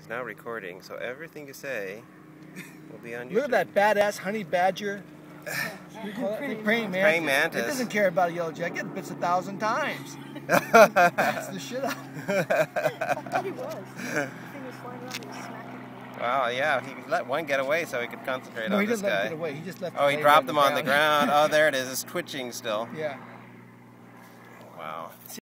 now recording, so everything you say will be on YouTube. Look at that badass honey badger. Praying mantis. Praying mantis. It doesn't care about a yellow jacket. It bits 1,000 times. That's the shit out of it. I thought he was. The thing was flying around and he was smacking it. Wow, yeah, he let one get away so he could concentrate on this guy. No, he didn't let him get away. He just left. Oh, he dropped him on the ground. Oh, there it is. It's twitching still. Yeah. Wow.